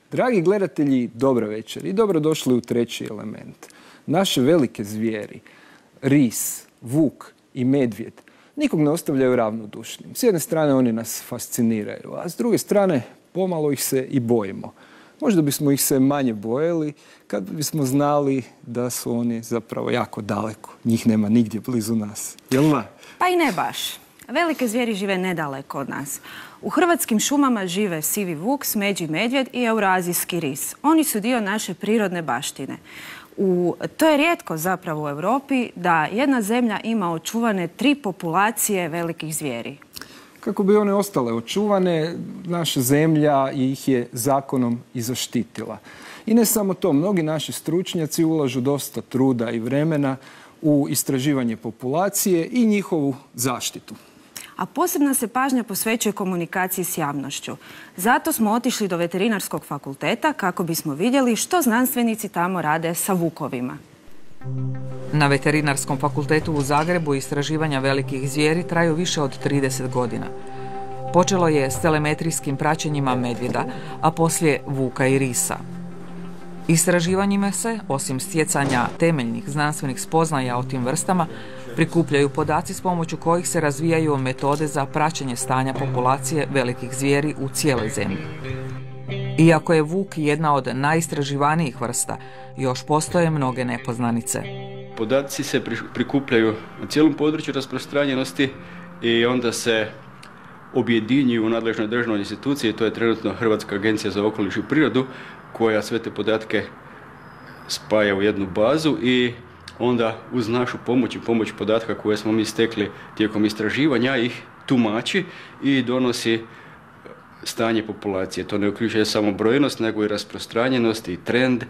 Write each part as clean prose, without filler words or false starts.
Dragi gledatelji, dobro večer i dobrodošli u treći element. Naše velike zvijeri, ris, vuk i medvjed, nikog ne ostavljaju ravnodušnim. S jedne strane oni nas fasciniraju, a s druge strane pomalo ih se i bojimo. Možda bismo ih se manje bojali kad bismo znali da su oni zapravo jako daleko. Njih nema nigdje blizu nas. Jel da? Pa i ne baš. Velike zvijeri žive nedaleko od nas. U hrvatskim šumama žive sivi vuk, smeđi medvjed i eurazijski ris. Oni su dio naše prirodne baštine. To je rijetko zapravo u Europi da jedna zemlja ima očuvane 3 populacije velikih zvijeri. Kako bi one ostale očuvane, naša zemlja ih je zakonom i zaštitila. I ne samo to, mnogi naši stručnjaci ulažu dosta truda i vremena u istraživanje populacije i njihovu zaštitu. A posebna se pažnja posvećuje komunikaciji s javnošću. Zato smo otišli do Veterinarskog fakulteta kako bismo vidjeli što znanstvenici tamo rade sa vukovima. Na Veterinarskom fakultetu u Zagrebu istraživanja velikih zvijeri traju više od 30 godina. Počelo je s telemetrijskim praćenjima medvjeda, a poslije vuka i risa. Istraživanjima se, osim stjecanja temeljnih znanstvenih spoznaja o tim vrstama, prikupljaju podaci s pomoću kojih se razvijaju metode za praćenje stanja populacije velikih zvijeri u cijeloj zemlji. Iako je vuk jedna od najistraživanijih vrsta, još postoje mnoge nepoznanice. Podaci se prikupljaju na cijelom području rasprostranjenosti i onda se objedinjuju u nadležnoj državnoj instituciji, to je trenutno Hrvatska agencija za okoliš i prirodu, koja sve te podatke spaja u jednu bazu i onda uz našu pomoć i pomoć podatka koje smo mi stekli tijekom istraživanja ih tumači i donosi stanje populacije. To ne uključuje samo brojnost, nego i rasprostranjenost i trend,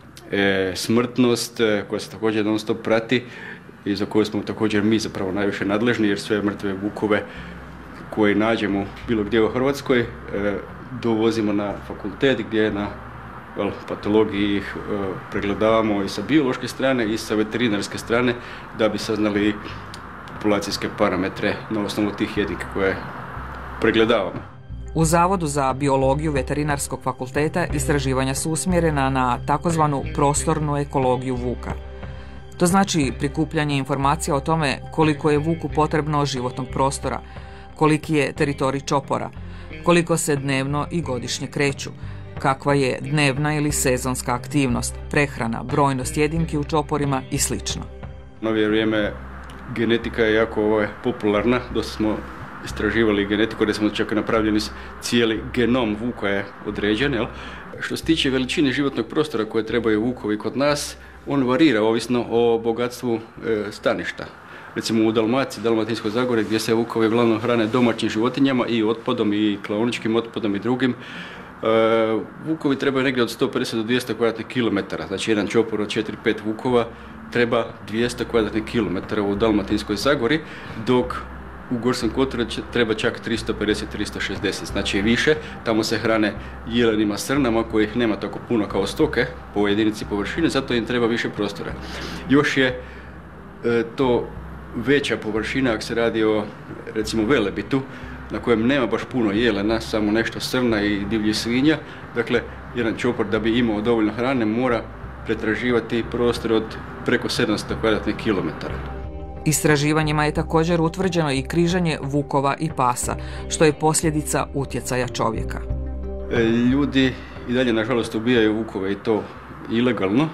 smrtnost koja se također non stop prati i za koju smo također mi zapravo najviše nadležni, jer sve mrtve vukove koje nađemo bilo gdje u Hrvatskoj dovozimo na fakultet gdje na patologiji ih pregledavamo i sa biološke strane i sa veterinarske strane da bi saznali populacijske parametre na osnovu tih jedinki koje pregledavamo. U Zavodu za biologiju Veterinarskog fakulteta istraživanja su usmjerena na takozvanu prostornu ekologiju vuka. To znači prikupljanje informacija o tome koliko je vuku potrebno životnog prostora, koliki je teritorij čopora, koliko se dnevno i godišnje kreću, kakva je dnevna ili sezonska aktivnost, prehrana, brojnost jedinki u čoporima i sl. U novije vrijeme genetika je jako popularna, dosta smo istraživali genetiku, gdje smo čak napravljeni cijeli genom vuka je određen. Jel? Što se tiče veličine životnog prostora koje trebaju vukovi kod nas, on varira ovisno o bogatstvu staništa. Recimo u Dalmaciji, Dalmatinskoj Zagori, gdje se vukovi uglavnom hrane domaćim životinjama i otpadom i klaoničkim otpadom i drugim, vukovi trebaju negdje od 150 do 200 kvadratnih kilometara. Znači jedan čopor od 4-5 vukova treba 200 kvadratnih kilometara u Dalmatinskoj Zagori, dok u Gorskom kotaru treba čak 350-360, znači više. Tamo se hrane jelenima, srnama kojih nema tako puno kao stoke po jedinici površine, zato im treba više prostora. Još je to veća površina ako se radi o recimo Velebitu, na kojem nema baš puno jelena, samo nešto srna i divljih svinja. Dakle, jedan čopor da bi imao dovoljno hrane mora pretraživati prostor od preko 700 kvadratnih kilometara. Istraživanjima je također utvrđeno i križanje vukova i pasa, što je posljedica utjecaja čovjeka. Ljudi i dalje, nažalost, ubijaju vukove i to ilegalno.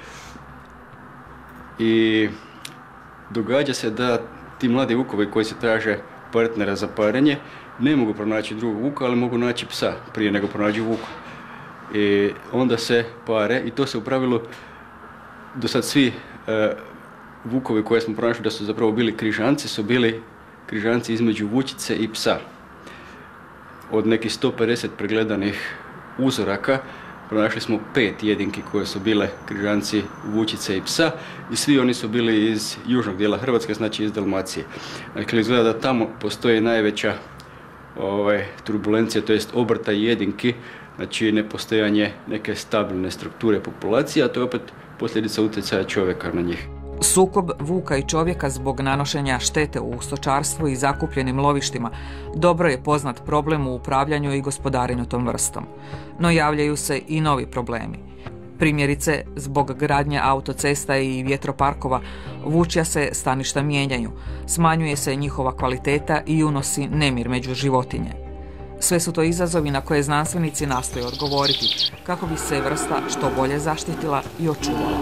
I događa se da ti mladi vukovi koji se traže partnera za parenje ne mogu pronaći drugog vuka, ali mogu naći psa prije nego pronađu vuka. I onda se pare i to se u pravilu do sad svi vukovi koje smo pronašli da su zapravo bili križanci, su bili križanci između vučice i psa. Od nekih 150 pregledanih uzoraka pronašli smo 5 jedinki koje su bile križanci vučice i psa i svi oni su bili iz južnog dijela Hrvatske, znači iz Dalmacije. Dakle, izgleda da tamo postoji najveća turbulencija, to jest obrta jedinki, znači nepostojanje neke stabilne strukture populacije, a to je opet posljedica utjecaja čovjeka na njih. Sukob vuka i čovjeka zbog nanošenja štete u stočarstvu i zakupljenim lovištima dobro je poznat problem u upravljanju i gospodarenju tom vrstom. No javljaju se i novi problemi. Primjerice, zbog gradnje autocesta i vjetroparkova vučja se staništa mijenjaju, smanjuje se njihova kvaliteta i unosi nemir među životinje. Sve su to izazovi na koje znanstvenici nastoje odgovoriti kako bi se vrsta što bolje zaštitila i očuvala.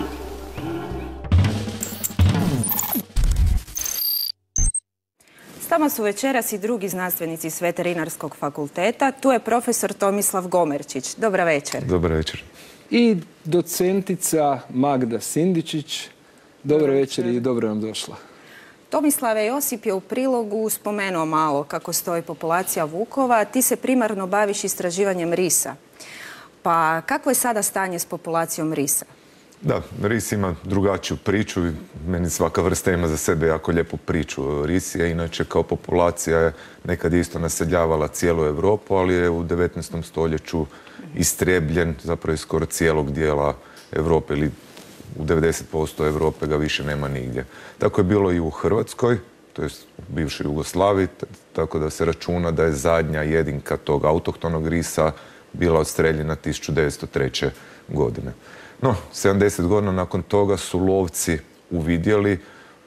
S nama su večeras i drugi znanstvenici s Veterinarskog fakulteta. Tu je profesor Tomislav Gomerčić. Dobra večer. Dobar večer. I docentica Magda Sindičić. Dobra večer i dobro nam došla. Tomislave, Josip je u prilogu spomenuo malo kako stoji populacija vukova. Ti se primarno baviš istraživanjem risa. Pa kakvo je sada stanje s populacijom risa? Da, ris ima drugačiju priču. Meni svaka vrsta ima za sebe jako lijepu priču. Ris je inače kao populacija nekad isto naseljavala cijelu Europu, ali je u 19. stoljeću istrebljen zapravo iz skoro cijelog dijela Europe ili u 90% Europe ga više nema nigdje. Tako je bilo i u Hrvatskoj, to je u bivšoj Jugoslaviji, tako da se računa da je zadnja jedinka tog autohtonog risa bila odstreljena 1903. godine. No, 70 godina nakon toga su lovci uvidjeli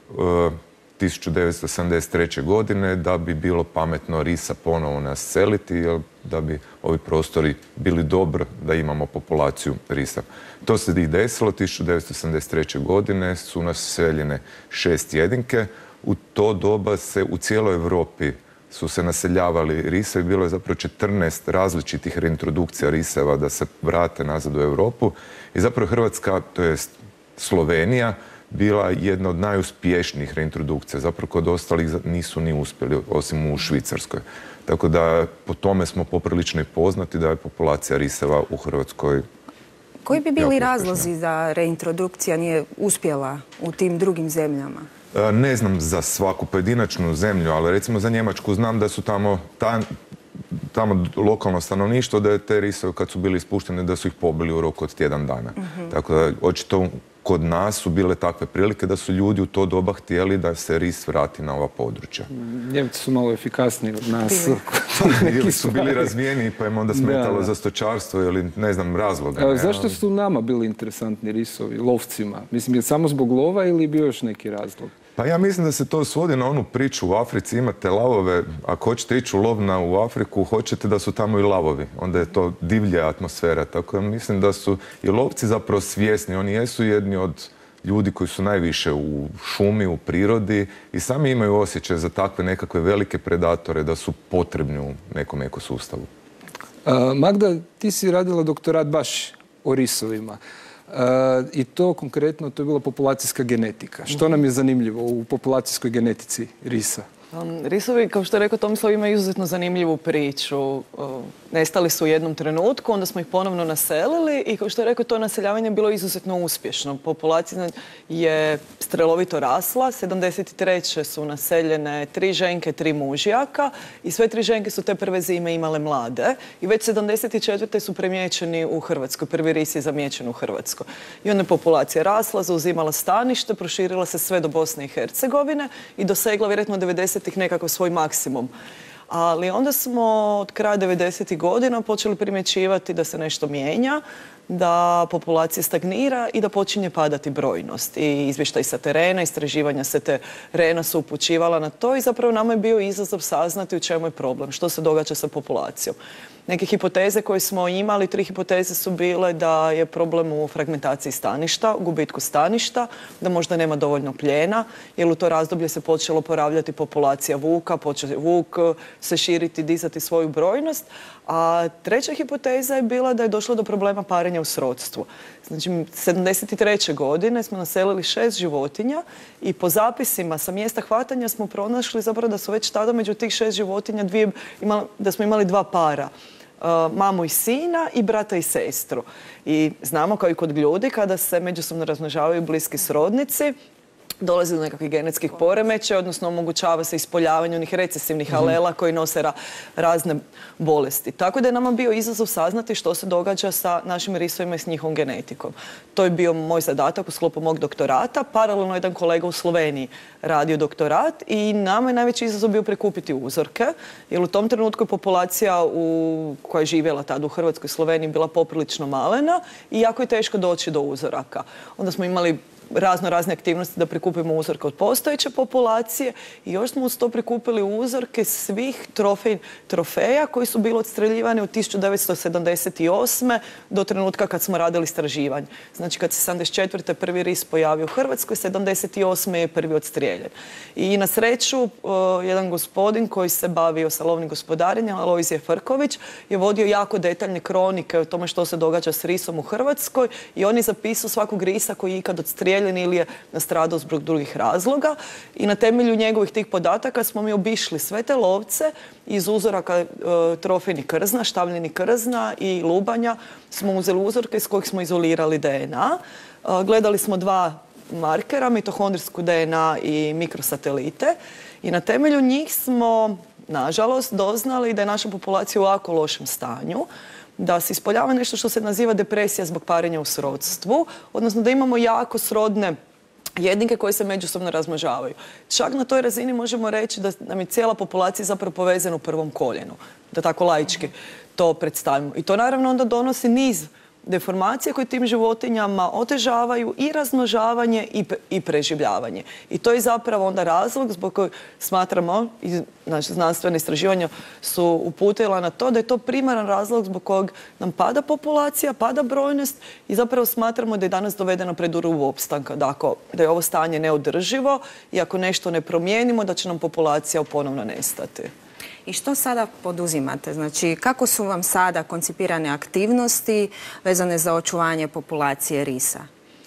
1973. godine da bi bilo pametno risa ponovo naseliti, jer da bi ovi prostori bili dobro da imamo populaciju risa. To se i desilo. 1973. godine su naseljene 6 jedinke. U to doba se u cijeloj Europi su se naseljavali risevi. Bilo je zapravo 14 različitih reintrodukcija riseva da se vrate nazad u Europu. I zapravo Hrvatska, to jest Slovenija, bila jedna od najuspješnijih reintrodukcija. Zapravo kod ostalih nisu ni uspjeli, osim u Švicarskoj. Tako da po tome smo poprilično i poznati da je populacija riseva u Hrvatskoj. Koji bi bili razlozi da reintrodukcija nije uspjela u tim drugim zemljama? Ne znam za svaku pojedinačnu zemlju, ali recimo za Njemačku znam da su tamo lokalno stanovništvo, da je te risove kad su bili ispušteni da su ih pobili u roku od tjedan dana. Tako da očito kod nas su bile takve prilike da su ljudi u to doba htjeli da se ris vrati na ova područja. Njemci su malo efikasniji od nas. Ili su bili razvijeni pa im onda smetalo za stočarstvo ili ne znam razloga. Zašto su nama bili interesantni risovi, lovcima? Mislim, je samo zbog lova ili bio još neki razlog? Pa ja mislim da se to svodi na onu priču. U Africi imate lavove, ako hoćete ići u lov u Afriku, hoćete da su tamo i lavovi. Onda je to divlja atmosfera. Tako da mislim da su i lovci zapravo svjesni. Oni jesu jedni od ljudi koji su najviše u šumi, u prirodi i sami imaju osjećaj za takve nekakve velike predatore da su potrebni u nekom ekosustavu. Magda, ti si radila doktorat baš o risovima. I to konkretno, to je bila populacijska genetika. Što nam je zanimljivo u populacijskoj genetici risa? Risovi, kao što je rekao Tomislav, imaju izuzetno zanimljivu priču. Nestali su u jednom trenutku, onda smo ih ponovno naselili i kao što je rekao, to naseljavanje je bilo izuzetno uspješno. Populacija je strelovito rasla. 73. su naseljene 3 ženke, 3 mužjaka i sve 3 ženke su te prve zime imale mlade. I već 74. su primijećeni u Hrvatskoj. Prvi ris je zamijećen u Hrvatskoj. I onda je populacija rasla, zauzimala stanište, proširila se sve do Bosne i Hercegovine i dosegla vjerojatno 90-ih nekakav svoj maksimum. Ali onda smo od kraja 90-ih godina počeli primjećivati da se nešto mijenja, da populacija stagnira i da počinje padati brojnost. I izvještaj sa terena, istraživanja sa terena su upućivala na to i zapravo nama je bio izazov saznati u čemu je problem, što se događa sa populacijom. Neke hipoteze koje smo imali, 3 hipoteze su bile da je problem u fragmentaciji staništa, u gubitku staništa, da možda nema dovoljno plijena, jer u to razdoblje se počelo oporavljati populacija vuka, počeo vuk se širiti, dizati svoju brojnost. A 3. hipoteza je bila da je došlo do problema parenja u srodstvu. Znači, 73. godine smo naselili 6 životinja i po zapisima sa mjesta hvatanja smo pronašli zapravo da su već tada među tih 6 životinja da smo imali 2 para. Mamu i sina i brata i sestru. I znamo kao i kod ljudi kada se međusobno razmnožavaju bliski srodnici, dolazi do nekakvih genetskih poremećaja, odnosno omogućava se ispoljavanje onih recesivnih alela koji nose razne bolesti. Tako da je nama bio izazov saznati što se događa sa našim risovima i s njihovom genetikom. To je bio moj zadatak u sklopu mog doktorata. Paralelno jedan kolega u Sloveniji radio doktorat i nama je najveći izazov bio prikupiti uzorke, jer u tom trenutku je populacija koja je živjela tada u Hrvatskoj i Sloveniji bila poprilično malena i jako je teško doći do uzoraka. Onda smo imali razne aktivnosti da prikupimo uzorke od postojeće populacije i još smo uz to prikupili uzorke svih trofeja koji su bili odstreljivani od 1978. do trenutka kad smo radili istraživanje. Znači kad se 74. prvi ris pojavio u Hrvatskoj, 78. je prvi odstrijeljen. I na sreću jedan gospodin koji se bavio sa lovnim gospodarenjem, Alojzije Frković, je vodio jako detaljne kronike o tome što se događa s risom u Hrvatskoj i on je zapisao svakog risa koji je ikad odstrijeljen ili je nastradao zbog drugih razloga i na temelju njegovih tih podataka smo mi obišli sve te lovce iz uzoraka trofejnih krzna, štavljenih krzna i lubanja smo uzeli uzorke iz kojih smo izolirali DNA. Gledali smo dva markera, mitohondrijsku DNA i mikrosatelite i na temelju njih smo, nažalost, doznali da je naša populacija u jako lošem stanju, da se ispoljava nešto što se naziva depresija zbog parenja u srodstvu, odnosno da imamo jako srodne jedinke koje se međusobno razmnožavaju. Čak na toj razini možemo reći da nam je cijela populacija zapravo povezana u prvom koljenu, da tako laički to predstavimo. I to naravno onda donosi niz deformacije koje tim životinjama otežavaju i razmnožavanje i preživljavanje. I to je zapravo onda razlog zbog kojeg smatramo, i naše znanstvene istraživanja su uputila na to da je to primaran razlog zbog kojeg nam pada populacija, pada brojnost i zapravo smatramo da je danas dovedeno pred rub opstanka. Dakle, da je ovo stanje neodrživo i ako nešto ne promijenimo da će nam populacija ponovno nestati. I što sada poduzimate? Znači, kako su vam sada koncipirane aktivnosti vezane za očuvanje populacije risa?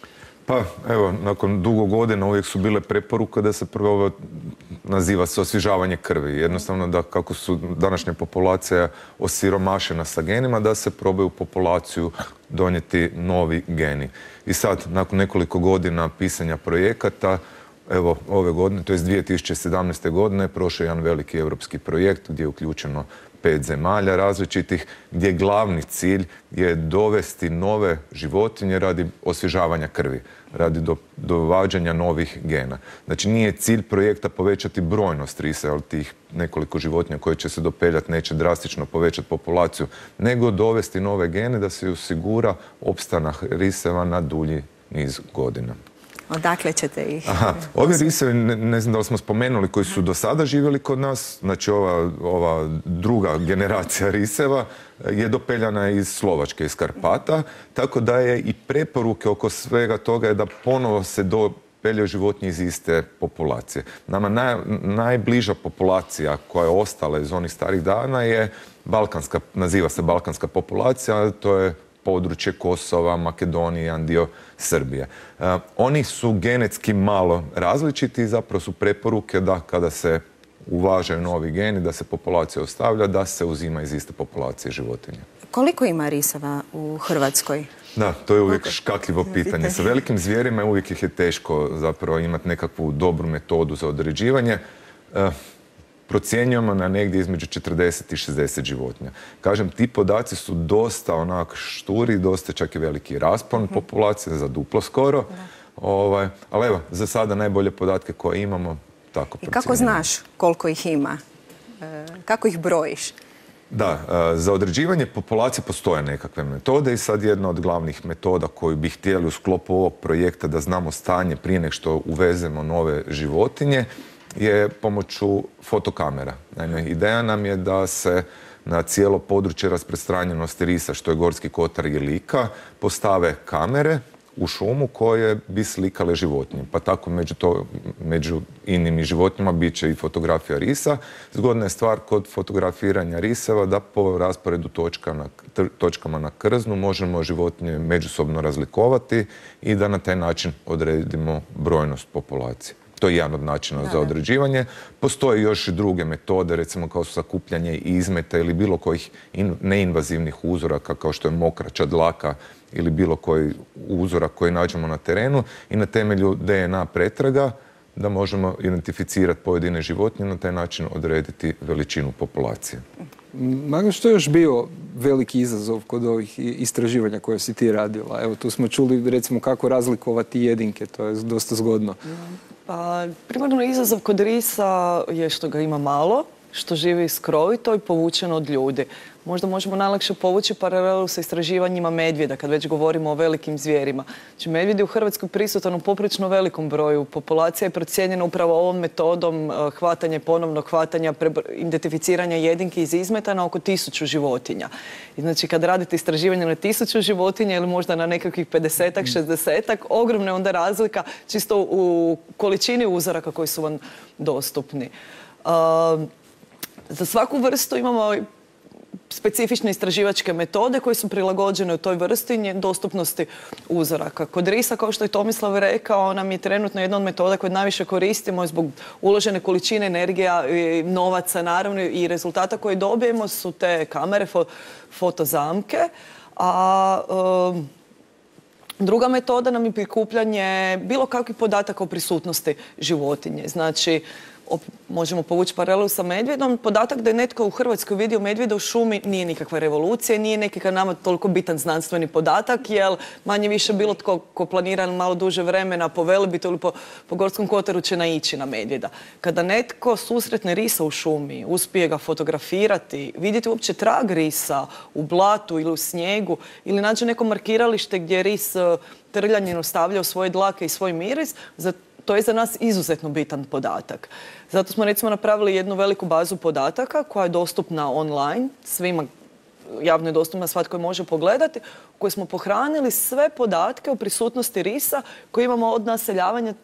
Pa, evo, nakon dugo godina uvijek su bile preporuke da se prvo naziva se osvježavanje krvi. Jednostavno da kako su današnja populacija osiromašena sa genima, da se probaju u populaciju donijeti novi geni. I sad, nakon nekoliko godina pisanja projekata, evo, ove godine, to je 2017. godine, prošao jedan veliki europski projekt gdje je uključeno 5 zemalja različitih, gdje glavni cilj je dovesti nove životinje radi osvježavanja krvi, radi dovađanja novih gena. Znači, nije cilj projekta povećati brojnost risa, ali tih nekoliko životinja koje će se dopeljati neće drastično povećati populaciju, nego dovesti nove gene da se osigura opstanak riseva na dulji niz godina. Odakle ćete ih? Ovi risevi, ne znam da li smo spomenuli, koji su do sada živjeli kod nas, znači ova druga generacija riseva je dopeljana iz Slovačke, iz Karpata, tako da je i preporuke oko svega toga je da ponovo se dopeljaju životinje iz iste populacije. Nama najbliža populacija koja je ostala iz onih starih dana je balkanska, naziva se balkanska populacija, to je područje Kosova, Makedonije, jedan dio Srbije. Oni su genetski malo različiti i zapravo su preporuke da kada se uvažaju novi geni, da se populacija ostavlja, da se uzima iz iste populacije životinja. Koliko ima risava u Hrvatskoj? Da, to je uvijek škakljivo pitanje. Sa velikim zvijerima uvijek ih je teško zapravo imati nekakvu dobru metodu za određivanje. Procjenjujemo na negdje između 40 i 60 životinja. Kažem, ti podaci su dosta onak šturi, dosta čak i veliki raspon populacije, za duplo skoro. Ali evo, za sada najbolje podatke koje imamo, tako procjenjujemo. I kako znaš koliko ih ima? Kako ih brojiš? Da, za određivanje populacije postoje nekakve metode i sad jedna od glavnih metoda koju bi htjeli u sklopu ovog projekta da znamo stanje prije nego što uvezemo nove životinje je pomoću fotokamera. Naime, ideja nam je da se na cijelo područje rasprostranjenosti risa, što je Gorski kotar i Lika, postave kamere u šumu koje bi slikale životinje. Pa tako među inim životinjama bit će i fotografija risa. Zgodna je stvar kod fotografiranja riseva da po rasporedu točkama na krznu možemo životinje međusobno razlikovati i da na taj način odredimo brojnost populacije. To je jedan od načina za određivanje. Postoje još i druge metode, recimo kao sakupljanje izmeta ili bilo kojih neinvazivnih uzoraka, kao što je mokraća, dlaka ili bilo koji uzorak koji nađemo na terenu i na temelju DNA pretraga da možemo identificirati pojedine životinje i na taj način odrediti veličinu populacije. Magda, što je još bio veliki izazov kod ovih istraživanja koje si ti radila? Evo, tu smo čuli recimo kako razlikovati jedinke, to je dosta zgodno. Pa, primarno izazov kod risa je što ga ima malo, što živi skrovito i povučeno od ljudi. Možda možemo najlakše povući paralelu sa istraživanjima medvjeda, kad već govorimo o velikim zvijerima. Znači, medvjed je u Hrvatskoj prisutan u poprilično velikom broju. Populacija je procijenjena upravo ovom metodom ponovnog hvatanja, identificiranja jedinke iz izmeta na oko 1000 životinja. I znači, kad radite istraživanje na 1000 životinja ili možda na nekakvih 50-ak, 60-ak, ogromna je onda razlika čisto u količini uzoraka koji su vam dostupni. Za svaku vrstu imamo specifične istraživačke metode koje su prilagođene u toj vrsti i dostupnosti uzoraka. Kod risa, kao što je Tomislav rekao, nam je trenutno jedna od metoda koju najviše koristimo zbog uložene količine energija i novaca, naravno, i rezultata koje dobijemo su te kamere, fotozamke. A druga metoda nam je prikupljanje bilo kakvih podataka o prisutnosti životinje. Znači, možemo povući paralelu sa medvjedom. Podatak da je netko u Hrvatskoj vidio medvjeda u šumi nije nikakva revolucija, nije nekakav nama toliko bitan znanstveni podatak, jer manje više bilo tko ko planira malo duže vremena po Velebitu ili po Gorskom kotaru će naići na medvjeda. Kada netko susretne risa u šumi, uspije ga fotografirati, vidjeti uopće trag risa u blatu ili u snijegu ili nađe neko markiralište gdje je ris trljanjem ostavljao svoje dlake i svoj miris, to je za nas izuzetno bitan podatak. Zato smo recimo napravili jednu veliku bazu podataka koja je dostupna online, svima javno je dostupna, svatko je može pogledati, u kojoj smo pohranili sve podatke o prisutnosti risa koje imamo od naseljavanja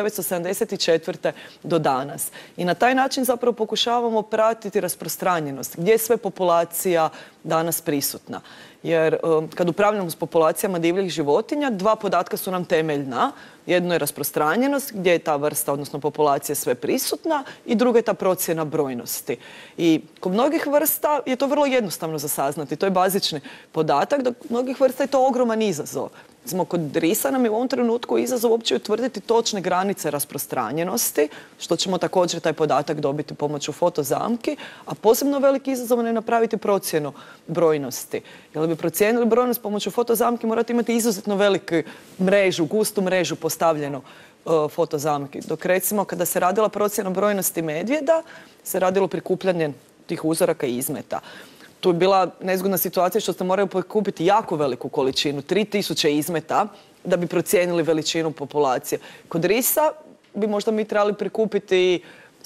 1974. do danas. I na taj način zapravo pokušavamo pratiti rasprostranjenost, gdje je sve populacija danas prisutna. Jer kad upravljamo s populacijama divljih životinja, dva podatka su nam temeljna. Jedno je rasprostranjenost, gdje je ta vrsta, odnosno populacija, sve prisutna, i druga je ta procjena brojnosti. I kod mnogih vrsta je to vrlo jednostavno za saznati. To je bazični podatak, dok mnogih vrsta je to ogroman izazov. Recimo, kod risa nam je u ovom trenutku izazov uopće utvrditi točne granice rasprostranjenosti, što ćemo također taj podatak dobiti pomoću fotozamki, a posebno veliki izazov je napraviti procjenu brojnosti. Jer bi procijenili brojnost pomoću fotozamki morate imati izuzetno veliku mrežu, gustu mrežu postavljenu fotozamki. Dok recimo kada se radila procjena brojnosti medvjeda, se radilo prikupljanje tih uzoraka i izmeta. Tu je bila nezgodna situacija što ste morali prikupiti jako veliku količinu, 3000 izmeta, da bi procijenili veličinu populacije. Kod risa bi možda mi trebali prikupiti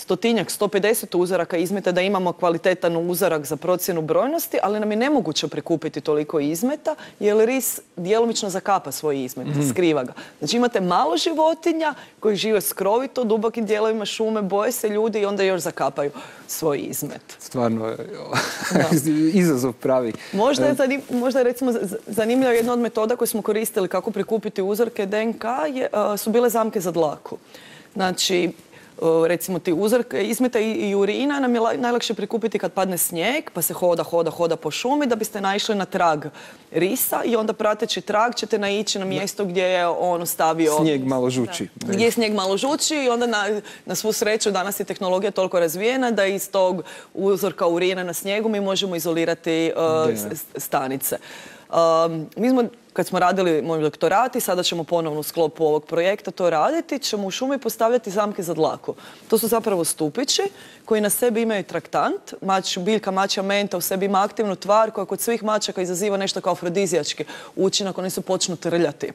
150 uzoraka izmeta da imamo kvalitetan uzorak za procjenu brojnosti, ali nam je nemoguće prikupiti toliko izmeta jer ris djelomično zakapa svoj izmet, skriva ga. Znači imate malo životinja koji žive skrovito u dubokim dijelovima šume, boje se ljudi i onda još zakapaju svoj izmet. Stvarno je izazov pravi. Možda je recimo zanimljiva jedna od metoda koju smo koristili kako prikupiti uzorke DNK su bile zamke za dlaku. Znači, recimo ti uzorke izmeta i urina nam je najlakše prikupiti kad padne snijeg, pa se hoda po šumi da biste naišli na trag risa i onda prateći trag ćete naići na mjesto gdje je on ostavio... Snijeg malo žuči. Gdje je snijeg malo žuči i onda na svu sreću danas je tehnologija toliko razvijena da iz tog uzorka urina na snijegu mi možemo izolirati stanice. Mi smo, kad smo radili moj doktorat i sada ćemo ponovno u sklopu ovog projekta to raditi, ćemo u šumi postavljati zamke za dlaku. To su zapravo stupići koji na sebi imaju traktant. Biljka mačja menta u sebi ima aktivnu tvar koja kod svih mačaka izaziva nešto kao afrodizijački učinak, oni se počnu trljati.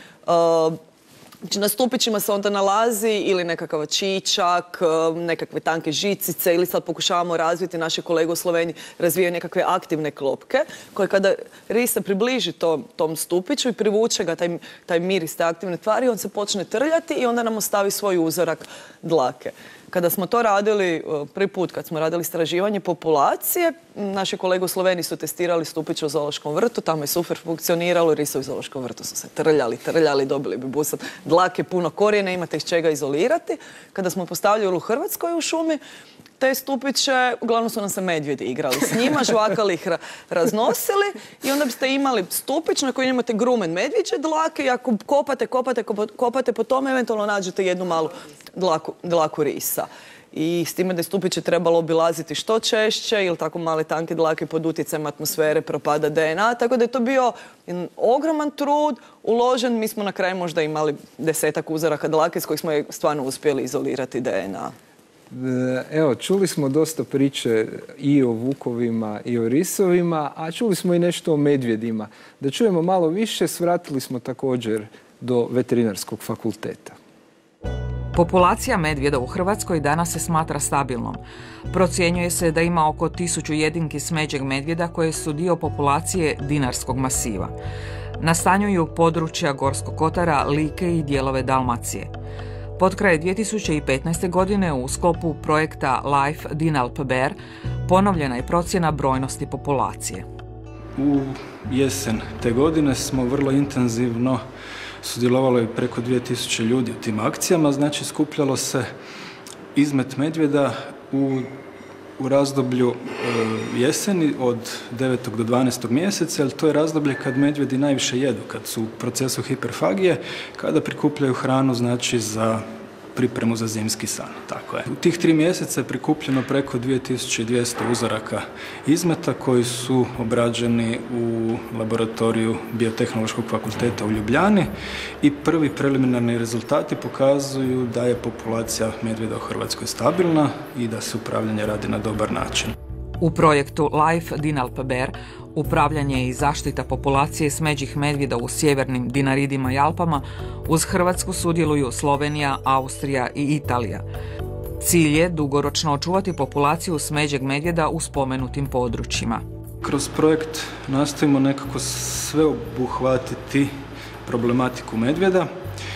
Znači, na stupićima se onda nalazi ili nekakav čičak, nekakve tanke žicice ili sad pokušavamo razviti, naše kolege u Sloveniji razvijaju nekakve aktivne klopke koje kada ris se približi tom stupiću i privuče ga taj miris te aktivne tvari, on se počne trljati i onda nam ostavi svoj uzorak dlake. Kada smo to radili prvi put, kad smo radili istraživanje populacije, naši kolege u Sloveniji su testirali stupiće u zoološkom vrtu, tamo je super funkcioniralo, risovi u zoološkom vrtu su se trljali, dobili bi busat dlake, puno korijena, imate iz čega izolirati. Kada smo postavljali u Hrvatskoj u šumi, te stupiće, uglavnom su nam se medvjedi igrali s njima, žvakali ih, raznosili i onda biste imali stupić na kojem imate grumen medvjeđe dlake i ako kopate po tome, eventualno nađete jednu malu dlaku risa. I s time da je stupiće trebalo obilaziti što češće ili tako male tanke dlake pod utjecajem atmosfere propada DNA, tako da je to bio ogroman trud uložen. Mi smo na kraju možda imali 10-ak uzoraka dlake s kojih smo stvarno uspjeli izolirati DNA. Evo, čuli smo dosta priče i o vukovima i o risovima, a čuli smo i nešto o medvjedima. Da čujemo malo više, svratili smo također do Veterinarskog fakulteta. Populacija medvjeda u Hrvatskoj danas se smatra stabilnom. Procjenjuje se da ima oko 1000 jedinki smeđeg medvjeda koje su dio populacije Dinarskog masiva. Nastanjuju područja Gorskog kotara, Like i dijelove Dalmacije. Potkraj 2015. godine u sklopu projekta Life Dinalp Bear ponovljena je procjena brojnosti populacije. U jesen te godine smo vrlo intenzivno sudjelovalo je preko 2000 ljudi u tim akcijama, znači skupljalo se izmet medvjeda u razdoblju jeseni od 9. do 12. mjeseca, jer to je razdoblje kad medvjedi najviše jedu, kad su u procesu hiperfagije, kada prikupljaju hranu, znači za pripremu za zimski san. Tako je. U tih 3 mjeseca je prikupljeno preko 2200 uzoraka izmeta koji su obrađeni u laboratoriju Biotehnološkog fakulteta u Ljubljani i prvi preliminarni rezultati pokazuju da je populacija medvjeda u Hrvatskoj stabilna i da se upravljanje radi na dobar način. U projektu Life Dinalp Bear upravljanje i zaštita populacije smeđih medvjeda u sjevernim Dinaridima i Alpama uz Hrvatsku sudjeluju Slovenija, Austrija i Italija. Cilj je dugoročno očuvati populaciju smeđeg medvjeda u spomenutim područjima. Kroz projekt nastojimo nekako sveobuhvatiti problematiku medvjeda.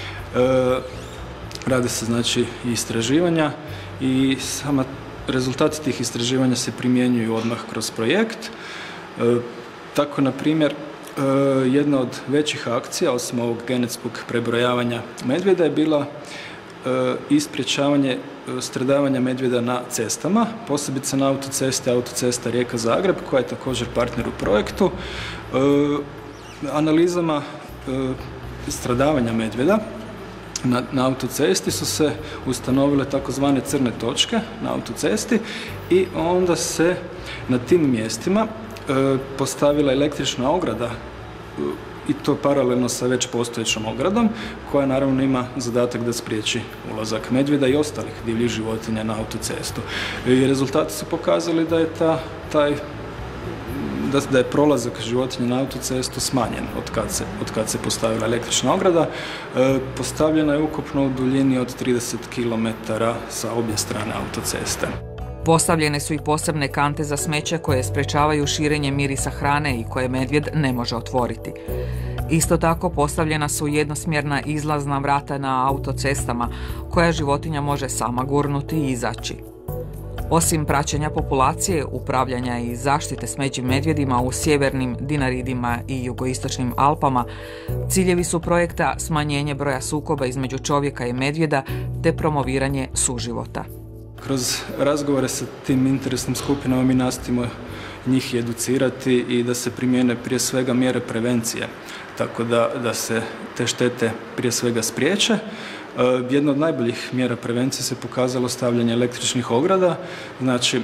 Rade se znači i istraživanja i sama rezultati tih istraživanja se primjenjuju odmah kroz projekt. Tako, na primjer, jedna od većih akcija, osim ovog genetskog prebrojavanja medvjeda, je bila i sprječavanje stradavanja medvjeda na cestama, posebice na autocesta Rijeka-Zagreb, koja je također partner u projektu. Analizama stradavanja medvjeda na autocesti su se ustanovile takozvane crne točke na autocesti i onda se na tim mjestima postavila električna ograda i to paralelno sa već postojećom ogradom koja naravno ima zadatak da spriječi ulazak medvjeda i ostalih divljih životinja na autocestu. I rezultati su pokazali da je da je prolazak životinja na autocestu smanjen od kad se postavila električna ograda. Postavljena je ukupno u duljini od 30 km sa obje strane autoceste. Postavljene su i posebne kante za smeće koje sprečavaju širenje mirisa hrane i koje medvjed ne može otvoriti. Isto tako postavljena su jednosmjerna izlazna vrata na autocestama koja životinja može sama gurnuti i izaći. Osim praćenja populacije, upravljanja i zaštite smeđim medvjedima u sjevernim Dinaridima i jugoistočnim Alpama, ciljevi su projekta smanjenje broja sukoba između čovjeka i medvjeda te promoviranje suživota. Kroz razgovore sa tim interesnim skupinama mi nastojimo njih educirati i da se primijene prije svega mjere prevencije, tako da se te štete prije svega spriječe. Jedna od najboljih mjera prevencije se pokazalo stavljanje električnih ograda. Znači,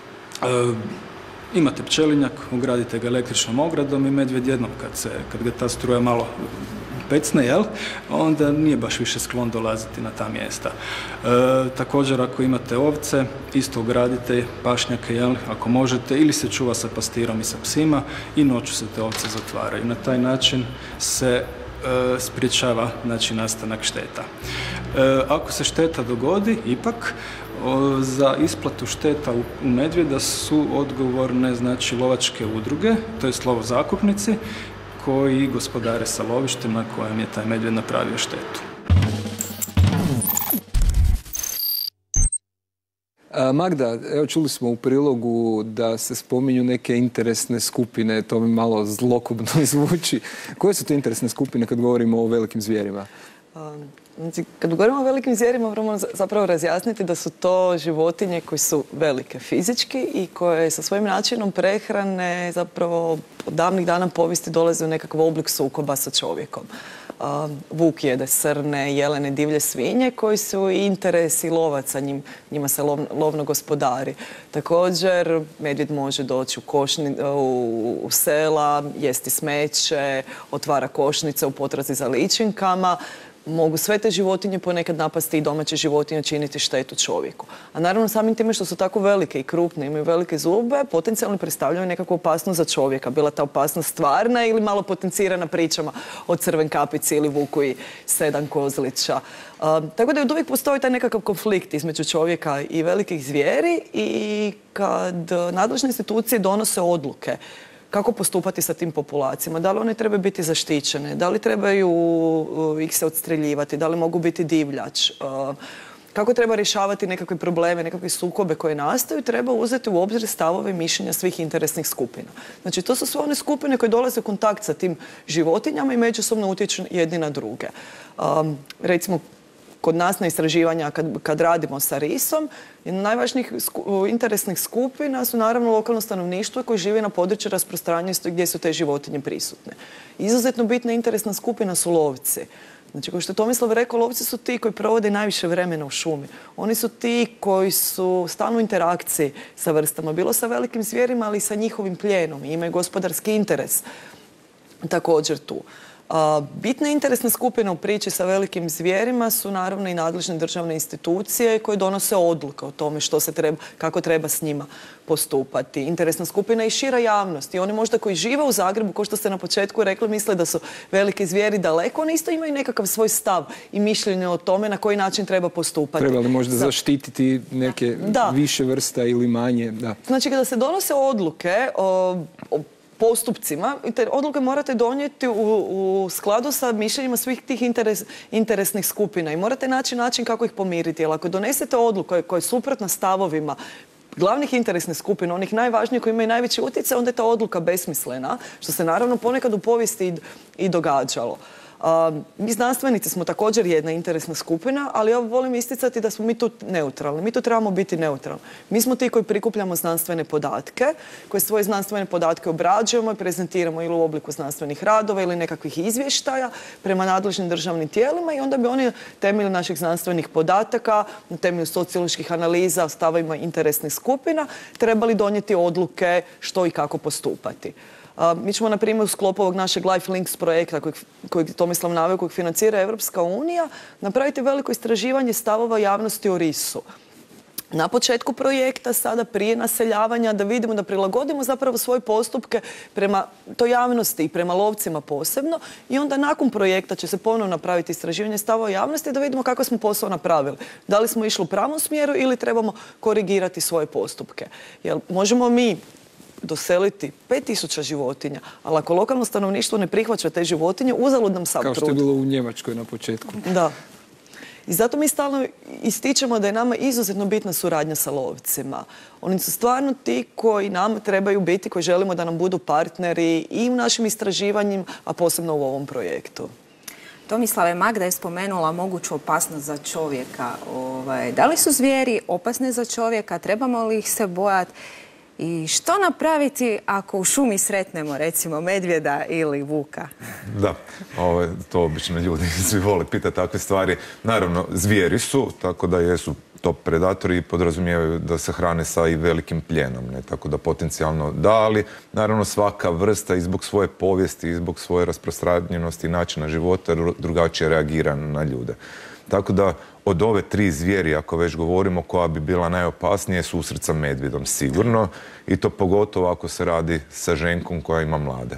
imate pčelinjak, ugradite ga električnom ogradom i medvjed jednom kad ga ta struja malo pecne, onda nije baš više sklon dolaziti na ta mjesta. Također, ako imate ovce, isto ugradite pašnjake, ako možete, ili se čuva sa pastirom i sa psima i noću se te ovce zatvaraju. Na taj način se sprječava nastanak šteta. Ako se šteta dogodi, ipak za isplatu šteta u medvjeda su odgovorne lovačke udruge, to je lovozakupnici koji gospodare sa lovištem na kojem je taj medvjed napravio štetu. Magda, evo čuli smo u prilogu da se spominju neke interesne skupine, to mi malo zlokobno zvuči. Koje su to interesne skupine kad govorimo o velikim zvijerima? Znači, kad govorimo o velikim zvijerima, moramo zapravo razjasniti da su to životinje koje su velike fizički i koje sa svojim načinom prehrane zapravo od davnih dana povijesti dolaze u nekakav oblik sukoba sa čovjekom. Vuk jede srne, jelene, divlje svinje koji su interesi lovaca, njima se lovno gospodari. Također, medvjed može doći u sela, jesti smeće, otvara košnice u potrazi za ličinkama. Mogu sve te životinje ponekad napasti i domaće životinje, činiti štetu čovjeku. A naravno samim time što su tako velike i krupne, imaju velike zube, potencijalno predstavljaju nekakvu opasnost za čovjeka. Bila ta opasnost stvarna ili malo potencirana pričama o Crvenkapici ili Vuku i 7 kozlića. Tako da uvijek postoji taj nekakav konflikt između čovjeka i velikih zvijeri i kad nadležne institucije donose odluke kako postupati sa tim populacijama, da li one trebaju biti zaštićene, da li trebaju ih se odstreljivati, da li mogu biti divljač, kako treba rješavati nekakve probleme, nekakve sukobe koje nastaju, treba uzeti u obzir stavove i mišljenja svih interesnih skupina. Znači, to su sve one skupine koje dolaze u kontakt sa tim životinjama i međusobno utječu jedni na druge. Recimo, kod nas na istraživanja kad radimo sa risom, jedna od najvažnijih interesnih skupina su naravno lokalno stanovništvo koje živi na području rasprostranjenosti gdje su te životinje prisutne. Izuzetno bitna interesna skupina su lovci. Znači, kao što je Tomislav rekao, lovci su ti koji provode najviše vremena u šumi. Oni su ti koji su stalno u interakciji sa vrstama, bilo sa velikim zvijerima, ali i sa njihovim plijenom. I imaju gospodarski interes također tu. Bitne interesne skupine u priči sa velikim zvijerima su naravno i nadležne državne institucije koje donose odluke o tome kako treba s njima postupati. Interesna skupina je i šira javnost. I oni možda koji žive u Zagrebu, kao što ste na početku rekli, misle da su veliki zvijeri daleko, oni isto imaju nekakav svoj stav i mišljenje o tome na koji način treba postupati. Treba li možda zaštititi neke više vrsta ili manje? Da. Znači, kada se donose odluke o postupcima, te odluke morate donijeti u skladu sa mišljenjima svih tih interesnih skupina i morate naći način kako ih pomiriti. Jer ako donesete odluku koja je suprotna stavovima glavnih interesnih skupina, onih najvažnijih koji imaju najveći utjecaj, onda je ta odluka besmislena, što se naravno ponekad u povijesti i događalo. Mi znanstvenici smo također jedna interesna skupina, ali ja volim isticati da smo mi tu neutralni. Mi tu trebamo biti neutralni. Mi smo ti koji prikupljamo znanstvene podatke, koji svoje znanstvene podatke obrađujemo i prezentiramo ili u obliku znanstvenih radova ili nekakvih izvještaja prema nadležnim državnim tijelima i onda bi oni temelju naših znanstvenih podataka, na temelju socioloških analiza, stavovima interesnih skupina, trebali donijeti odluke što i kako postupati. Mi ćemo, na primjer, u sklopu ovog našeg Life Links projekta kojeg Tomislav naveo, kojeg financira Europska unija, napraviti veliko istraživanje stavova javnosti o risu. Na početku projekta, sada prije naseljavanja, da vidimo, da prilagodimo zapravo svoje postupke prema toj javnosti i prema lovcima posebno i onda nakon projekta će se ponovno napraviti istraživanje stavova javnosti da vidimo kako smo posao napravili. Da li smo išli u pravom smjeru ili trebamo korigirati svoje postupke. Jer možemo mi doseliti 5000 životinja, ali ako lokalno stanovništvo ne prihvaća te životinje, uzalud nam sav trud. Kao što je bilo u Njemačkoj na početku. Da. I zato mi stalno ističemo da je nama izuzetno bitna suradnja sa lovcima. Oni su stvarno ti koji nam trebaju biti, koji želimo da nam budu partneri i u našim istraživanjima, a posebno u ovom projektu. Tomislave, Magda je spomenula moguću opasnost za čovjeka. Da li su zvijeri opasne za čovjeka? Trebamo li ih se bojati? I što napraviti ako u šumi sretnemo, recimo, medvjeda ili vuka? Da, to obično ljudi svi vole pitati takve stvari. Naravno, zvijeri su, tako da jesu to predatori i podrazumijevaju da se hrane sa i velikim plijenom, tako da potencijalno da, ali naravno svaka vrsta i zbog svoje povijesti i zbog svoje rasprostranjenosti i načina života drugačije reagira na ljude. Tako da od ove 3 zvijeri, ako već govorimo, koja bi bila najopasnije, susret sa medvjedom sigurno i to pogotovo ako se radi sa ženkom koja ima mlade.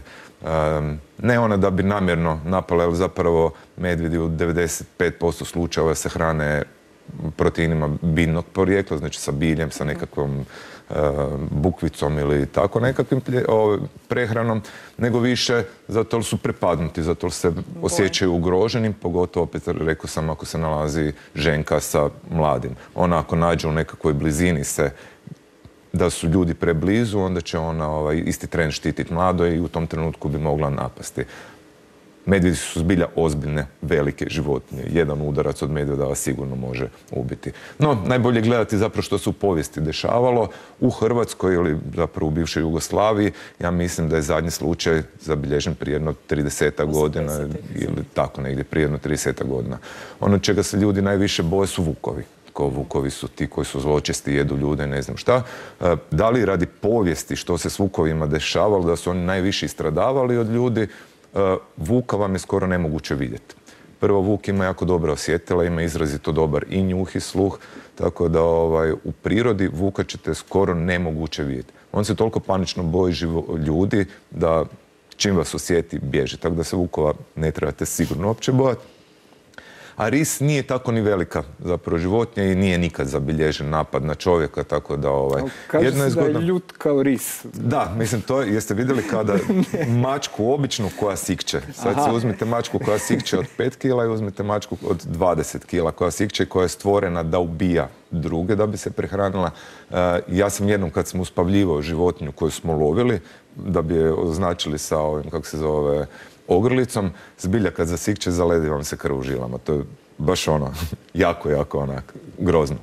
Ne ona da bi namjerno napala, jer zapravo medvjedi u 95% slučajeva se hrane proteinima biljnog porijekla, znači sa biljem, sa nekakvom bukvicom ili tako nekakvim prehranom, nego više zato su prepadnuti, zato se osjećaju ugroženim, pogotovo, opet rekao sam, ako se nalazi ženka sa mladim. Ona ako nađe u nekakvoj blizini se da su ljudi preblizu, onda će ona isti tren štititi mlado i u tom trenutku bi mogla napasti. Medvjedi su zbilja ozbiljne, velike životinje. Jedan udarac od medvjeda vas sigurno može ubiti. No, najbolje gledati zapravo što se u povijesti dešavalo. U Hrvatskoj ili zapravo u bivšoj Jugoslaviji, ja mislim da je zadnji slučaj zabilježen prije jedno 30 godina ili tako negdje, prije jedno 30 godina. Ono čega se ljudi najviše boje su vukovi. Vukovi su ti koji su zločesti, jedu ljude, ne znam šta. Da li radi povijesti što se s vukovima dešavalo, da su oni najviše istradavali od ljudi, vuka vam je skoro nemoguće vidjeti. Prvo, vuk ima jako dobra osjetila, ima izrazito dobar i njuh i sluh, tako da u prirodi vuka ćete skoro nemoguće vidjeti. On se toliko panično boji ljudi da čim vas osjeti bježi, tako da se vukova ne trebate sigurno uopće bojati. A ris nije tako ni velika zapravo životinja i nije nikad zabilježen napad na čovjeka, tako da Kaže se da je ljut kao ris. Da, mislim, to jeste vidjeli kada mačku običnu koja sikće. Sad se uzmite mačku koja sikće od 5 kila i uzmite mačku od 20 kila koja sikće i koja je stvorena da ubija druge da bi se prehranila. Ja sam jednom kad sam uspavljivao životinju koju smo lovili, da bi je označili sa ovim, kako se zove, ogrlicom, zbilja kad zasikće zaledi vam se krv u žilama. To je baš jako onak grozno.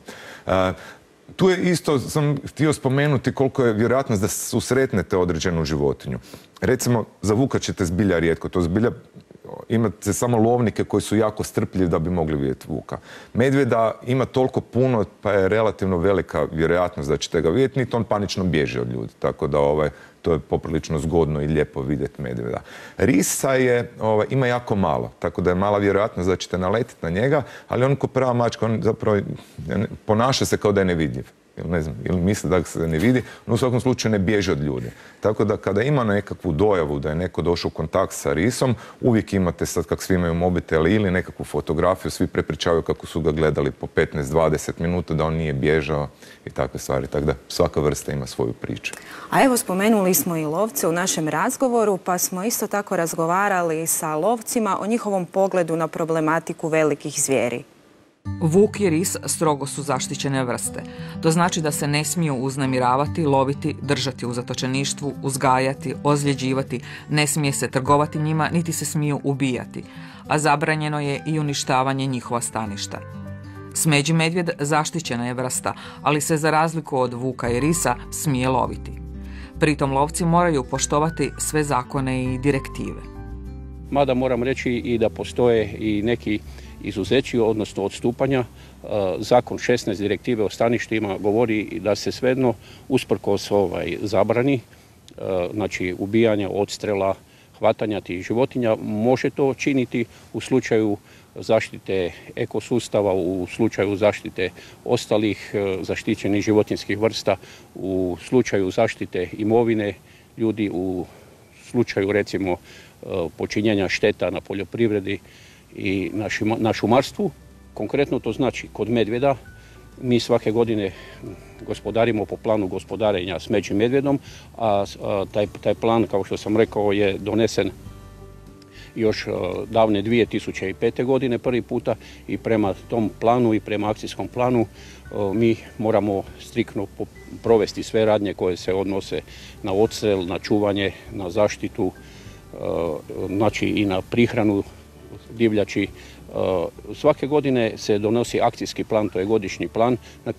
Tu je isto, sam htio spomenuti koliko je vjerojatnost da susretnete određenu životinju. Recimo, za vuka ćete zbilja rijetko, to zbilja imate samo lovnike koji su jako strpljivi da bi mogli vidjeti vuka. Medvjeda ima toliko puno, pa je relativno velika vjerojatnost da ćete ga vidjeti, niti on panično bježi od ljudi. Tako da to je poprilično zgodno i lijepo vidjeti medvjeda. Risa ima jako malo, tako da je mala vjerojatnost da ćete naletiti na njega, ali on ko prava mačka, on zapravo ponaša se kao da je nevidljiv. Ili misli da se ne vidi, no u svakom slučaju ne bježi od ljudi. Tako da kada ima nekakvu dojavu da je neko došao u kontakt sa risom, uvijek imate sad kak svi imaju mobiteli ili nekakvu fotografiju, svi prepričavaju kako su ga gledali po 15-20 minuta, da on nije bježao i takve stvari. Tako da svaka vrsta ima svoju priču. A evo, spomenuli smo i lovce u našem razgovoru, pa smo isto tako razgovarali sa lovcima o njihovom pogledu na problematiku velikih zvijeri. Vuk i ris strogo su zaštićene vrste. To znači da se ne smiju uznemiravati, loviti, držati u zatočeništvu, uzgajati, ozljeđivati, ne smije se trgovati njima, niti se smiju ubijati, a zabranjeno je i uništavanje njihova staništa. Smeđi medvjed zaštićena je vrsta, ali se za razliku od vuka i risa smije loviti. Pritom lovci moraju poštovati sve zakone i direktive. Mada moram reći i da postoje i neki izuzeći, odnosno odstupanja. Zakon 16 direktive o staništima govori da se svejedno usprkos zabrani, znači ubijanja, odstrela, hvatanja tih životinja, može to činiti u slučaju zaštite ekosustava, u slučaju zaštite ostalih zaštićenih životinjskih vrsta, u slučaju zaštite imovine ljudi, u slučaju recimo počinjenja šteta na poljoprivredi i na šumarstvu. Konkretno to znači kod medvjeda mi svake godine gospodarimo po planu gospodarenja smeđim medvjedom, a taj plan, kao što sam rekao, je donesen još davne 2005. godine prvi puta i prema tom planu i prema akcijskom planu mi moramo striktno provesti sve radnje koje se odnose na odstrel, na čuvanje, na zaštitu, znači i na prihranu divljači. Svake godine se donosi akcijski plan, to je godišnji plan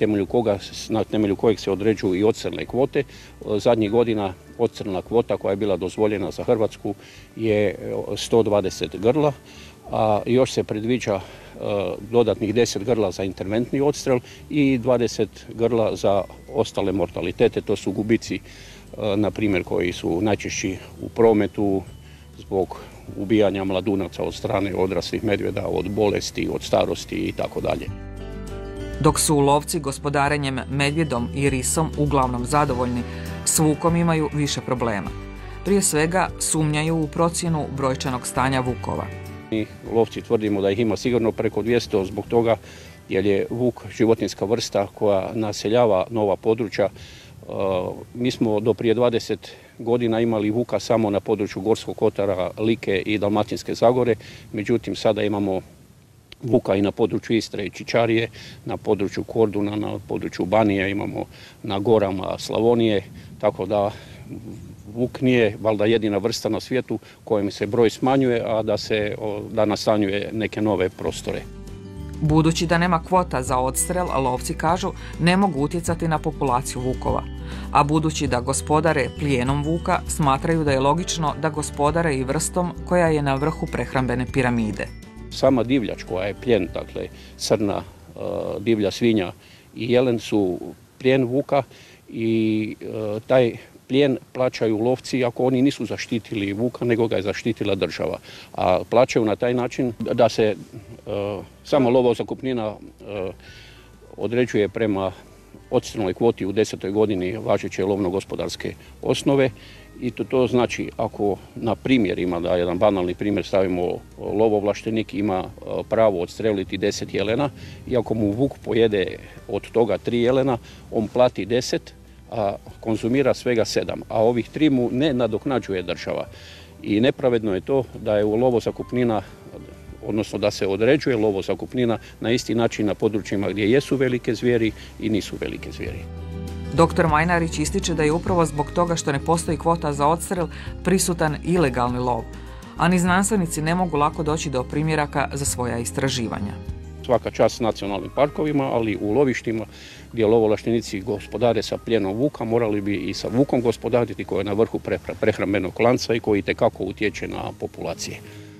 na temelju kojeg se određuju i odstrelne kvote. Zadnjih godina odstrelna kvota koja je bila dozvoljena za Hrvatsku je 120 grla, a još se predviđa dodatnih 10 grla za interventni odstrel i 20 grla za ostale mortalitete. To su gubici, na primjer, koji su najčešći u prometu zbog ubijanja mladunaca od strane odraslih medvjeda, od bolesti, od starosti i tako dalje. Dok su lovci gospodarenjem medvjedom i risom uglavnom zadovoljni, s vukom imaju više problema. Prije svega sumnjaju u procjenu brojčanog stanja vukova. Mi lovci tvrdimo da ih ima sigurno preko 200 zbog toga jer je vuk životinjska vrsta koja naseljava nova područja. Mi smo do prije 20 godina imali vuka samo na području Gorskog kotara, Like i Dalmatinske Zagore, međutim sada imamo vuka i na području Istre i Čičarije, na području Korduna, na području Banije, imamo na gorama Slavonije, tako da vuk nije valjda jedina vrsta na svijetu kojem se broj smanjuje, a da nastanjuje neke nove prostore. Budući da nema kvota za odstrel, lovci kažu ne mogu utjecati na populaciju vukova. A budući da gospodare plijenom vuka, smatraju da je logično da gospodare i vrstom koja je na vrhu prehrambene piramide. Sama divljač koja je plijen, dakle srna, divlja svinja i jelen su plijen vuka i taj plijen plaćaju lovci ako oni nisu zaštitili vuka, nego ga je zaštitila država. A plaćaju na taj način da se sama lovozakupnina određuje prema odstrelnoj kvoti u 10. godini važeće lovno-gospodarske osnove. I to znači, ako na primjerima, da jedan banalni primjer stavimo, lovovlaštenik ima pravo odstreliti 10 jelena i ako mu vuk pojede od toga 3 jelena, on plati 10, a konzumira svega 7, a ovih 3 mu ne nadoknađuje država. I nepravedno je to da je u lovozakupnina, odnosno da se određuje lovozakupnina na isti način na područjima gdje jesu velike zvijeri i nisu velike zvijeri. Dr. Majnarić ističe da je upravo zbog toga što ne postoji kvota za odstrel prisutan ilegalni lov, a ni znanstvenici ne mogu lako doći do primjeraka za svoja istraživanja. Svaka čast nacionalnim parkovima, ali u lovištima gdje lovovlaštenici gospodare sa plijenom vuka, morali bi i sa vukom gospodariti koji je na vrhu prehrambenog lanca i koji itekako utječe na populacije.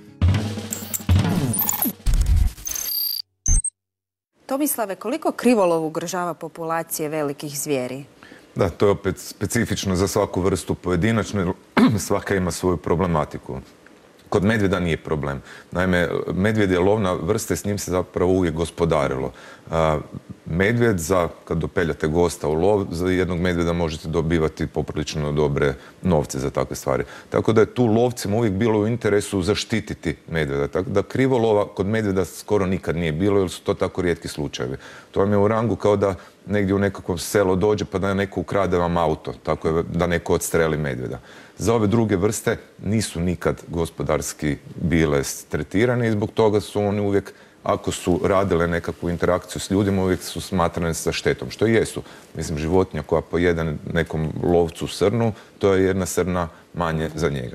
Tomislave, koliko krivolov ugrožava populacije velikih zvijeri? Da, to je opet specifično za svaku vrstu pojedinačno, svaka ima svoju problematiku. Kod medvjeda nije problem. Naime, medvjed je lovna vrsta i s njim se zapravo uvijek gospodarilo. Medvjed, kad dopeljate gosta u lov, za jednog medvjeda možete dobivati poprilično dobre novce za takve stvari. Tako da je tu lovcima uvijek bilo u interesu zaštititi medvjeda. Tako da krivolova kod medvjeda skoro nikad nije bilo, jer su to tako rijetki slučajevi. To vam je u rangu kao da negdje u nekakvom selo dođe pa da neko ukrade vam auto, tako je da neko odstreli medvjeda. Za ove druge vrste nisu nikad gospodarski bile tretirane i zbog toga su oni uvijek, ako su radile nekakvu interakciju s ljudima, uvijek su smatrane sa štetom, što i jesu. Mislim, životinja koja pojede nekom lovcu srnu, to je jedna srna manje za njega.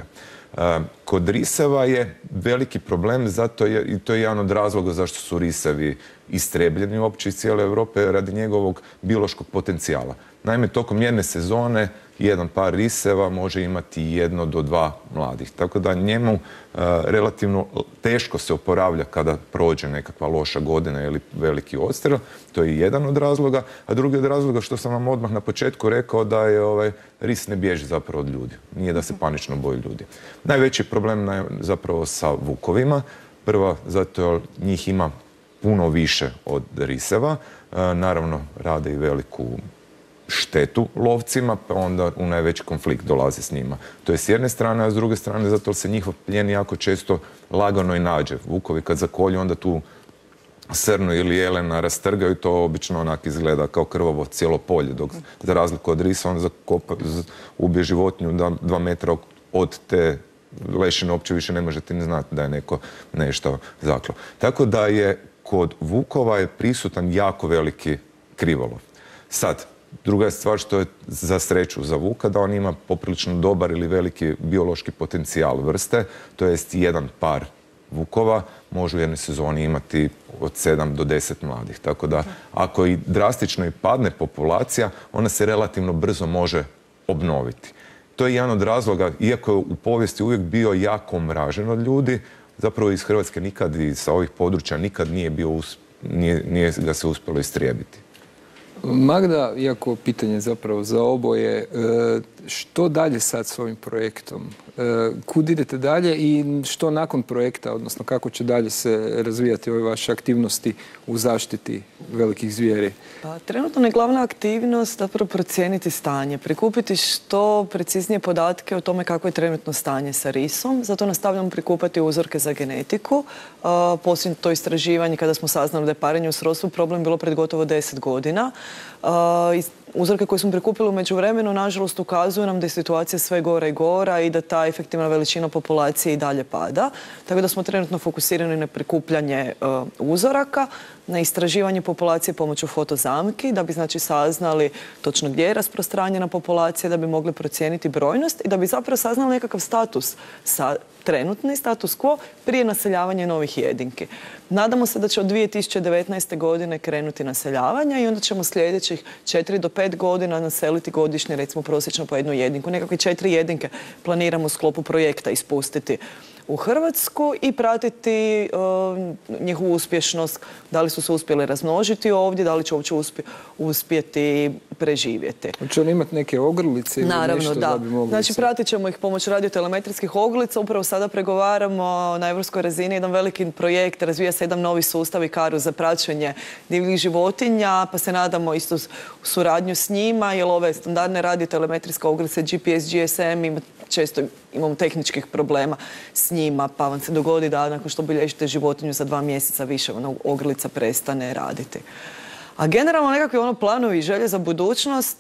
Kod riseva je veliki problem, i to je jedan od razloga zašto su risevi istrebljeni uopće iz cijele Europe radi njegovog biološkog potencijala. Naime, tokom jedne sezone jedan par riseva može imati 1 do 2 mladih. Tako da njemu relativno teško se oporavlja kada prođe nekakva loša godina ili veliki odstrel. To je jedan od razloga. A drugi od razloga što sam vam odmah na početku rekao da je ris ne bježi zapravo od ljudi. Nije da se panično boji ljudi. Najveći problem je zapravo sa vukovima. Prva, zato jer njih ima puno više od riseva. Naravno, rade i veliku štetu lovcima, pa onda u najveći konflikt dolazi s njima. To je s jedne strane, a s druge strane zato se njihov plijen jako često lagano i nađe. Vukovi kad zakolju, onda tu srnu ili jelena rastrgaju, to obično onak izgleda kao krvavo cijelo polje, dok za razliku od risa on ubije životinju 2 metra od te lešine, uopće više ne možete ni znati da je neko nešto zaklo. Tako da je kod vukova je prisutan jako veliki krivolov. Sad, druga je stvar što je za sreću za vuka da on ima poprilično dobar ili veliki biološki potencijal vrste, to jest jedan par vukova može u jednoj sezoni imati od 7 do 10 mladih. Tako da ako i drastično i padne populacija, ona se relativno brzo može obnoviti. To je jedan od razloga, iako je u povijesti uvijek bio jako omražen od ljudi, zapravo iz Hrvatske nikad i sa ovih područja nikad nije ga se uspjelo istrijebiti. Magda, iako pitanje zapravo za oboje, što dalje sad s ovim projektom? kud idete dalje i što nakon projekta, odnosno kako će dalje se razvijati ove vaše aktivnosti u zaštiti velikih zvijeri? Pa, trenutno je glavna aktivnost zapravo procijeniti stanje, prikupiti što preciznije podatke o tome kako je trenutno stanje sa risom. Zato nastavljamo prikupati uzorke za genetiku. Posljednje to istraživanje kada smo saznali da je parenje u srodstvu problem bilo pred gotovo 10 godina. Uzorke koje smo prikupili u međuvremenu, nažalost, ukazuju nam da je situacija sve gora i gora i da ta efektivna veličina populacije i dalje pada. Tako da smo trenutno fokusirani na prikupljanje uzoraka, na istraživanje populacije pomoću fotozamki, da bi znači saznali točno gdje je rasprostranjena populacija, da bi mogli procijeniti brojnost i da bi zapravo saznali nekakav status, trenutni status quo prije naseljavanja novih jedinki. Nadamo se da će od 2019. godine krenuti naseljavanja i onda ćemo sljedećih 4 do 5 godina naseliti godišnje, recimo prosječno po jednu jedinku. Nekakve 4 jedinke planiramo u sklopu projekta ispustiti u Hrvatsku i pratiti njihovu uspješnost, da li su se uspjeli razmnožiti ovdje, da li će uopće uspjeti preživjeti. Hoće li imati neke ogrlice ili nešto da bi mogli... Znači, pratit ćemo ih pomoću radiotelemetrijskih ogrlica. Upravo sada pregovaramo na europskoj razini jedan veliki projekt, razvija se jedan novi sustav ICARUS za praćenje divljih životinja, pa se nadamo isto u suradnju s njima, jer ove standardne radiotelemetrijske ogrlice GPS, GSM često imamo tehničkih problema s njima, pa vam se dogodi da nakon što bilježite životinju za 2 mjeseca više ogrlica prestane raditi. A generalno nekakvi planovi i želje za budućnost,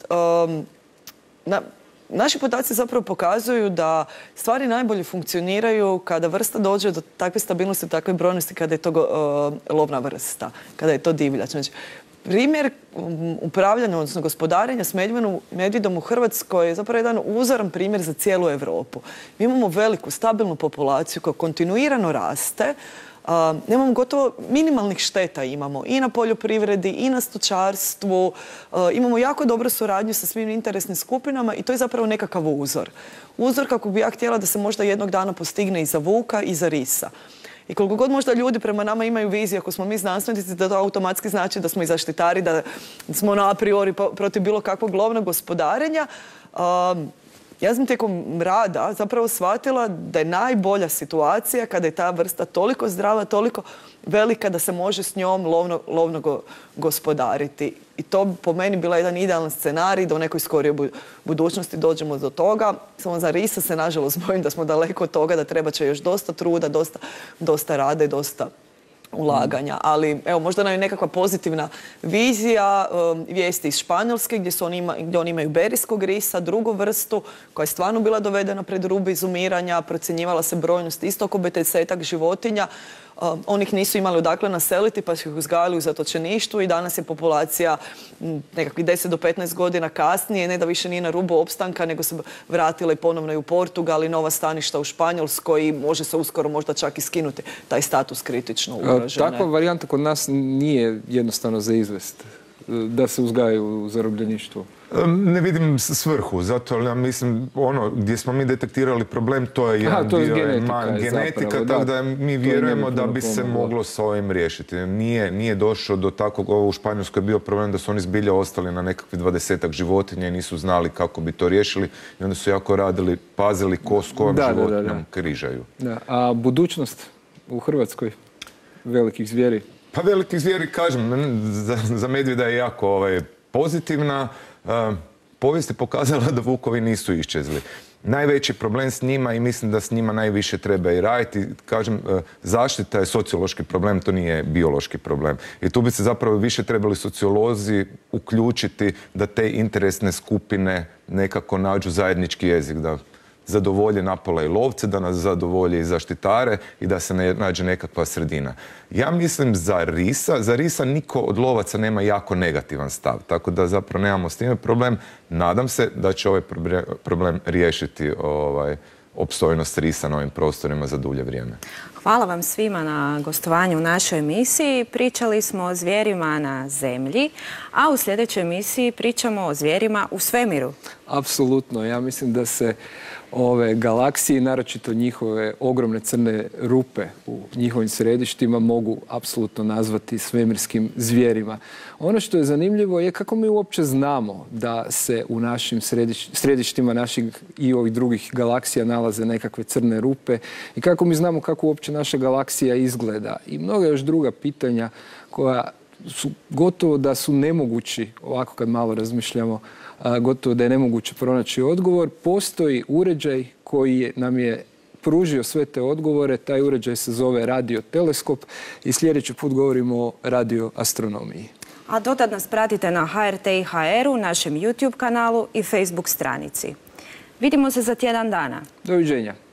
naši podaci zapravo pokazuju da stvari najbolje funkcioniraju kada vrsta dođe do takve stabilnosti, takve brojnosti, kada je to lovna vrsta, kada je to divljač. Znači, primjer upravljanja, odnosno gospodarenja s medvjedom u Hrvatskoj je zapravo jedan uzoran primjer za cijelu Europu. Mi imamo veliku, stabilnu populaciju koja kontinuirano raste. Nemamo gotovo minimalnih šteta imamo i na poljoprivredi i na stočarstvu. Imamo jako dobru suradnju sa svim interesnim skupinama i to je zapravo nekakav uzor. Uzor kako bi ja htjela da se možda jednog dana postigne i za vuka i za risa. I koliko god možda ljudi prema nama imaju viziju, ako smo mi znanstvenici, da to automatski znači da smo i zaštitari, da smo a priori protiv bilo kakvog lovnog gospodarenja. Ja sam tijekom rada zapravo shvatila da je najbolja situacija kada je ta vrsta toliko zdrava, toliko velika da se može s njom lovno gospodariti. I to bi po meni bila jedan idealan scenarij da u nekoj skorijoj budućnosti dođemo do toga. Samo za risa se nažalost bojim da smo daleko od toga, da treba će još dosta truda, dosta rada i dosta ulaganja. Ali evo, možda nam je nekakva pozitivna vizija, vijesti iz Španjolske gdje oni imaju berijskog risa, drugu vrstu koja je stvarno bila dovedena pred rub izumiranja, procjenjivala se brojnost isto oko 50-ak životinja. Oni ih nisu imali odakle naseliti pa su ih uzgajali u zatočeništvu i danas je populacija nekakvih 10 do 15 godina kasnije, ne da više nije na rubu opstanka, nego se vratila i ponovno i u Portugal i nova staništa u Španjolskoj i može se uskoro možda čak i skinuti taj status kritično ugrožene. Takva varijanta kod nas nije jednostavno za izvest, da se uzgajaju u zarobljeništvu. Ne vidim svrhu, zato ja mislim gdje smo mi detektirali problem, to je jedan dio genetika, tako da mi vjerujemo da bi se moglo s ovim riješiti. Nije došlo do takvog, ovo u Španjolskoj je bio problem da su oni zbilja ostali na nekakvih 20-ak životinja i nisu znali kako bi to riješili i onda su jako radili, pazili ko s kojom životinjom križaju. A budućnost u Hrvatskoj velikih zvijeri? Pa velikih zvijeri, kažem, za medvjeda je jako pozitivna. Povijest je pokazala da vukovi nisu iščezli. Najveći problem s njima i mislim da s njima najviše treba i raditi. Kažem, zaštita je sociološki problem, to nije biološki problem. I tu bi se zapravo više trebali sociolozi uključiti da te interesne skupine nekako nađu zajednički jezik, da zadovolje napola i lovce, da nas zadovolje i zaštitare i da se nađe nekakva sredina. Ja mislim za risa niko od lovaca nema jako negativan stav, tako da zapravo nemamo s time problem. Nadam se da će ovaj problem riješiti opstojnost risa na ovim prostorima za dulje vrijeme. Hvala vam svima na gostovanju u našoj emisiji. Pričali smo o zvijerima na zemlji, a u sljedećoj emisiji pričamo o zvijerima u svemiru. Apsolutno. Ja mislim da se ove galaksije, naročito njihove ogromne crne rupe u njihovim središtima mogu apsolutno nazvati svemirskim zvijerima. Ono što je zanimljivo je kako mi uopće znamo da se u našim središtima naših i ovih drugih galaksija nalaze nekakve crne rupe i kako mi znamo kako uopće naša galaksija izgleda. I mnoga još druga pitanja koja su gotovo da su nemogući, ovako kad malo razmišljamo, gotovo da je nemoguće pronaći odgovor. Postoji uređaj koji nam je pružio sve te odgovore. Taj uređaj se zove radioteleskop i sljedeći put govorimo o radioastronomiji. A dotad nas pratite na HRT i HR-u, našem YouTube kanalu i Facebook stranici. Vidimo se za tjedan dana. Doviđenja.